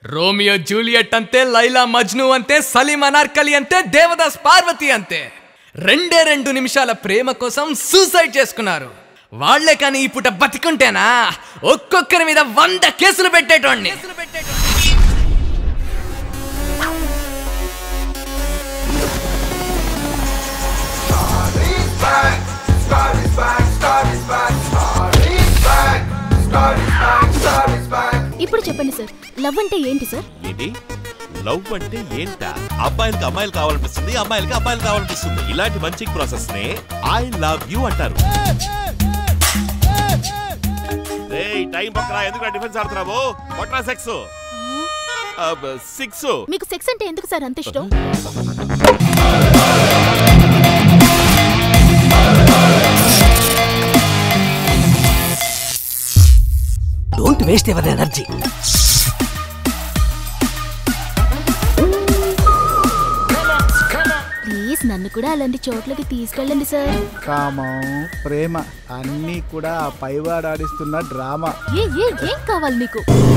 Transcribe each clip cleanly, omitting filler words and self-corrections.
Romeo Juliet అంతే, లైలా మజ్ను అంతే, సలీం అనార్కలి అంతే, దేవదాస్ పార్వతి అంతే. 2 నిమిషాల ప్రేమ కోసం సూసైడ్ చేసుకున్నారు. వాళ్లే కానీ ఈ పూట బతికుంటేనా ఒక్కొక్కరి మీద 100 కేసులు పెట్టేటోడిని. ఇప్పుడు చెప్పండి సార్, లవ్ అంటే ఏంటి సార్? ఏంటి లవ్ అంటే ఏంటా? అబ్బాయిలకి అమ్మాయిలు కావాలనిపిస్తుంది, అమ్మాయిలకి అబ్బాయిలు కావాలనిపిస్తుంది. ఇలాంటి మంచి ప్రాసెస్ నే ఐ లవ్ యూ అంటారు. టైం పక్కన ఎందుకు డిఫెన్స్ ఆడుతున్నావు? కొట్రా సెక్స్ 6. మీకు సెక్స్ అంటే ఎందుకు సార్ అంత ఇష్టం? Don't waste your energy. Please నన్ను కూడా అలాంటి చోట్లకి తీసుకెళ్ళండి సార్. కామం, ప్రేమ అన్నీ కూడా ఆ పైవాడు ఆడిస్తున్న డ్రామా. ఏం కావాలి నీకు?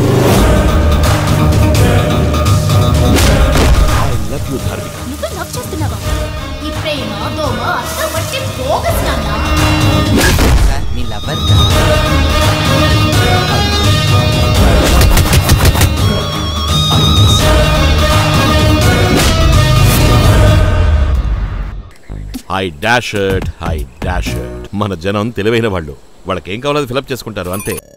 నువ్వు లవ్ చేస్తున్నావా? ఈ ప్రేమ దోమ అంతా వచ్చి బోగస్ నాన్న. మీ లవర్ ఐ డాష్ ఇట్. మన జనం తెలివైన వాళ్ళు. వాళ్ళకేం కావాలో అది ఫిలప్ చేసుకుంటారు అంతే.